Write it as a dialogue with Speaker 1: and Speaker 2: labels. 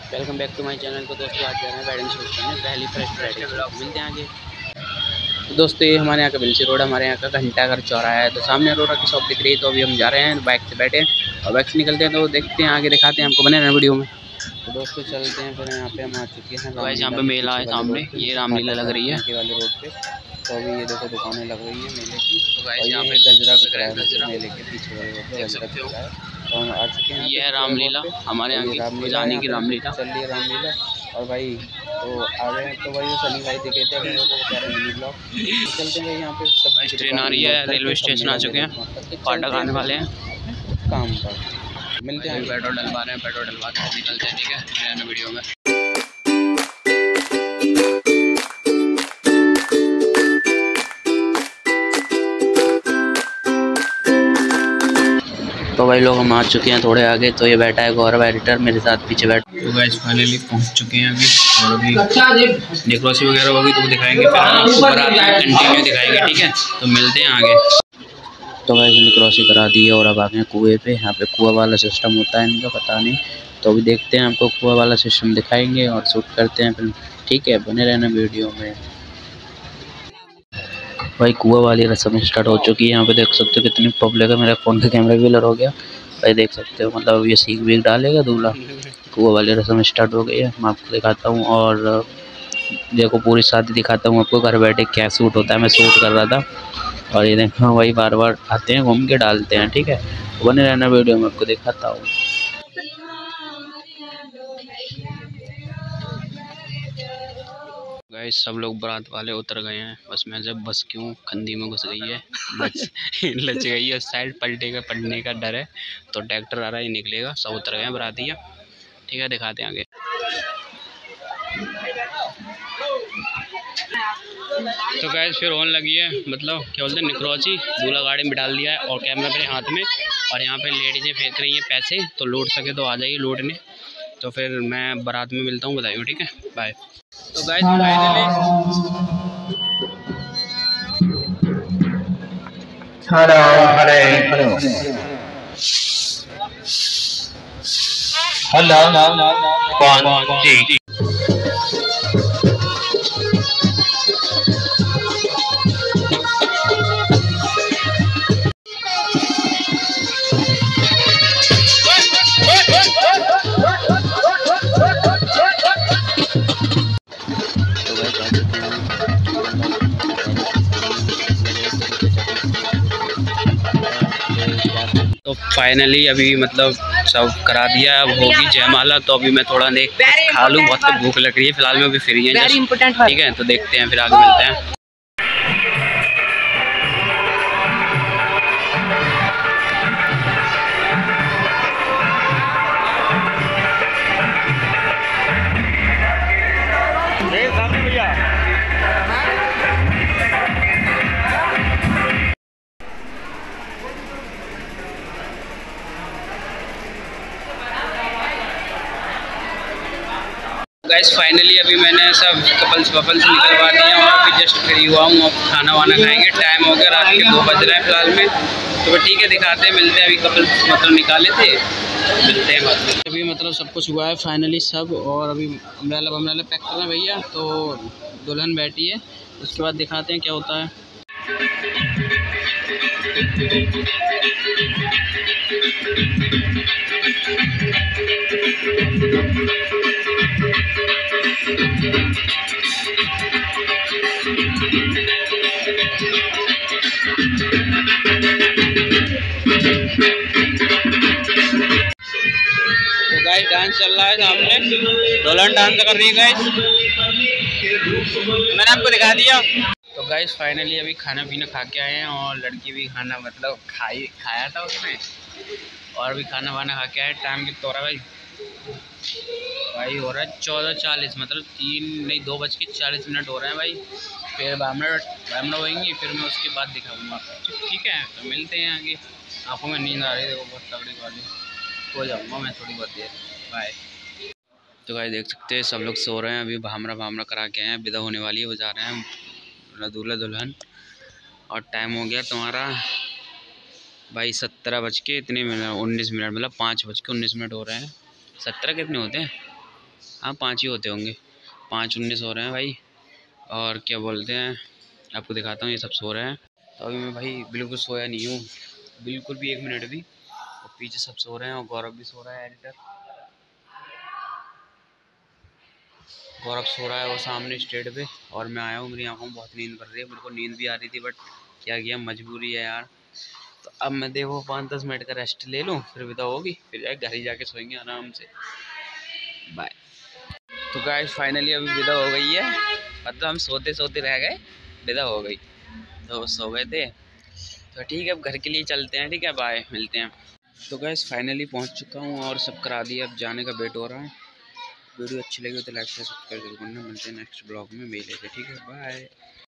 Speaker 1: Welcome back to my channel. तो दोस्तों आज जा रहे हैं वेडिंग शूट करने, पहली फर्स्ट वेडिंग शूट। मिलते हैं आगे। तो दोस्तों ये हमारे यहाँ का बिलसी रोड, हमारे यहाँ का घंटाघर चौराहा है। तो सामने अरोरा की शॉप दिख रही है, तो अभी हम जा रहे हैं, बाइक से बैठे और बाइक से निकलते हैं। तो देखते हैं, आगे दिखाते हैं आपको, बने रहना वीडियो में। तो दोस्तों चलते हैं, फिर यहाँ पे हम आ चुके हैं। तो यहाँ पे मेला है, सामने ये रामलीला लग रही है वाले रोड पे। तो अभी ये देखो दुकानें लग रही है मेले की। तो यहाँ पे गजरा बिक रहा है, मेले के पीछे वाले रोड पे गजरा बिक रहा है। तो हम आ चुके हैं, ये है रामलीला, हमारे यहाँ की जाने की रामलीला चल रही है रामलीला। और भाई तो आ गए हैं, तो भाई सनी भाई दिखे थे हम लोगों को, कह रहे मिनी ब्लॉग चलते हैं। यहाँ पे सब ट्रेन आ रही है, रेलवे स्टेशन आ चुके हैं, फाटक आने वाले हैं काम पर। मिलते हैं, पेट्रोल डलवा रहे हैं, पेट्रोल डलवा के निकलते हैं। ठीक है, वीडियो में। तो भाई लोग हम आ चुके हैं थोड़े आगे। तो ये बैठा है गौरव एडिटर मेरे साथ पीछे बैठा। तो गाइस फाइनली पहुंच चुके हैं अभी, और अभी डेकोरेशन वगैरह होगी तो वो दिखाएंगे, फिर हम आपको बारात में कंटिन्यू दिखाएंगे। ठीक है, तो मिलते हैं आगे। तो गाइस डेकोरेशन करा दी है और अब आ गए कुएँ पे। यहाँ पे कुआं वाला सिस्टम होता है इनका, पता नहीं। तो अभी देखते हैं, आपको कुआं वाला सिस्टम दिखाएंगे और शूट करते हैं फिर। ठीक है, बने रहना वीडियो में। भाई कुआं वाली रस्म स्टार्ट हो चुकी है। यहाँ पे देख सकते हो कितनी पब्लिक है। मेरे फ़ोन का कैमरा भी ब्लर हो गया भाई, देख सकते हो। मतलब ये सीख वीख डालेगा दूल्हा। कुआं वाली रस्म स्टार्ट हो गई है, मैं आपको दिखाता हूँ। और देखो पूरी शादी दिखाता हूँ आपको, घर बैठे क्या शूट होता है। मैं शूट कर रहा था और ये देखो भाई बार बार आते हैं, घूम के डालते हैं। ठीक है, बने रहना वीडियो में, आपको दिखाता हूँ। गाइस सब लोग बारात वाले उतर गए हैं बस में। जब बस क्यों खंदी में घुस गई है, लच गई है साइड, पलटने का डर है। तो ट्रैक्टर आ रहा है, निकलेगा। सब उतर गए हैं बरातियाँ। ठीक है, दिखाते हैं आगे। तो गाइस फिर होने लगी है, मतलब क्या बोलते हैं, निकरोची। दूल्हा गाड़ी में डाल दिया है और कैमरा मेरे हाथ में। और यहाँ पे लेडीजें फेंक रही हैं पैसे, तो लूट सके तो आ जाइए लूटने। तो फिर मैं बारात में मिलता हूँ, बताइए। ठीक है, बाय। तो गाइस फाइनली हेलो तो फाइनली अभी मतलब सब करा दिया। अब होगी जयमाला, तो अभी मैं थोड़ा देख खा लूँ, बहुत भूख लग रही है। फिलहाल में अभी फ्री है, ठीक है। तो देखते हैं, फिर आगे मिलते हैं। गाइस फाइनली अभी मैंने सब कपल्स निकलवा दिए और अभी जस्ट फ्री हुआ हूँ। अब खाना वाना खाएंगे, टाइम हो गया, रात के 2 बज रहे हैं फिलहाल में। तो ठीक है, दिखाते हैं, मिलते हैं। अभी कपल्स मतलब निकाले थे, मिलते हैं बाद में। अभी मतलब सब कुछ हुआ है फाइनली सब, और अभी अम्ब्रेला पैक कर रहे हैं भैया। तो दुल्हन बैठी है, उसके बाद दिखाते हैं क्या होता है। तो गाइस डांस चल रहा है सामने, दुल्हन डांस कर रही है गाइस, मैंने आपको दिखा दिया। तो गाइस फाइनली अभी खाना पीना खा के आए हैं, और लड़की भी खाना मतलब खाया था उसमें, और भी खाना वाना खा के आए। टाइम कितना हो रहा है भाई हो रहा है 14:40, मतलब 2:40 हो रहे हैं भाई। फिर बामना होएंगी, फिर मैं उसके बाद दिखाऊंगा आपको। ठीक है, तो मिलते हैं आगे। आँखों में नींद आ रही है, देखो बहुत तगड़ी वाली। सो जाऊँगा मैं थोड़ी बहुत देर, बाय। तो भाई देख सकते हैं सब लोग सो रहे हैं। अभी भामरा करा के आए हैं, विदा होने वाली है, वो जा रहे हैं दूल्हा दुल्हन। और टाइम हो गया तुम्हारा भाई 19 मिनट, मतलब 5:19 हो रहे हैं। 17 कितने होते हैं हाँ 5 ही होते होंगे, 5:19 हो रहे हैं भाई। और क्या बोलते हैं, आपको दिखाता हूँ, ये सब सो रहे हैं। तो अभी मैं भाई बिल्कुल सोया नहीं हूँ, बिल्कुल भी 1 मिनट भी। और पीछे सब सो रहे हैं और गौरव भी सो रहा है, एडिटर गौरव सो रहा है वो सामने स्टेट पे। और मैं आया हूँ, मेरी आंखों में बहुत नींद पड़ रही है, मेरे को नींद भी आ रही थी बट क्या किया, मजबूरी है यार। तो अब मैं देखो 5-10 मिनट का रेस्ट ले लूँ, फिर विदा होगी, फिर जाए घर ही जाके सोएंगे आराम से। बाय। तो गाइस फाइनली अभी विदा हो गई है, मतलब हम सोते सोते रह गए, विदा हो गई। तो सो गए थे, तो ठीक है अब घर के लिए चलते हैं, ठीक है बाय, मिलते हैं। तो गाइस फाइनली पहुंच चुका हूं और सब करा दिया, अब जाने का वेट हो रहा है। वीडियो अच्छी लगी हो तो लाइक शेयर सब्सक्राइब जरूर करना, मिलते हैं नेक्स्ट ब्लॉग में, मिले थे, ठीक है बाय।